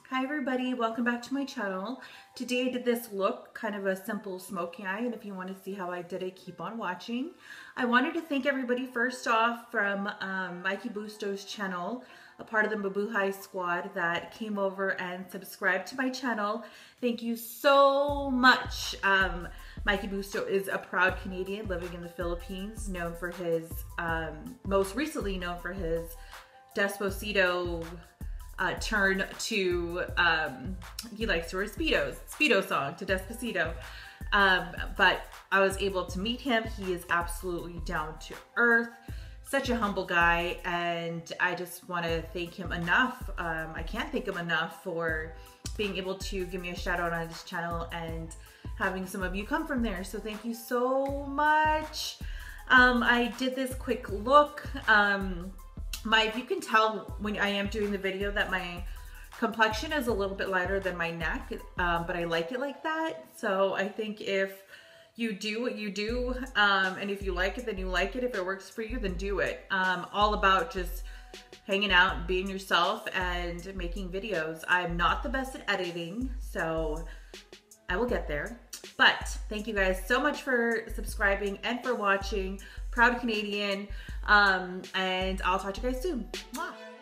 Hi everybody, welcome back to my channel. Today I did this look, kind of a simple smoky eye, and if you want to see how I did it, keep on watching. I wanted to thank everybody first off from Mikey Busto's channel, a part of the Mabuhay squad that came over and subscribed to my channel. Thank you so much. Mikey Busto is a proud Canadian living in the Philippines, known for his, most recently known for his Despacito turn to, he likes to wear Speedo song to Despacito. But I was able to meet him. He is absolutely down to earth, such a humble guy, and I just want to thank him enough. I can't thank him enough for being able to give me a shout out on his channel and having some of you come from there. So thank you so much. I did this quick look. If you can tell when I am doing the video that my complexion is a little bit lighter than my neck, but I like it like that. So I think if you do what you do, and if you like it, then you like it. If it works for you, then do it. All about just hanging out, being yourself, and making videos. I'm not the best at editing, so I will get there. But thank you guys so much for subscribing and for watching. Proud Canadian. And I'll talk to you guys soon. Mwah.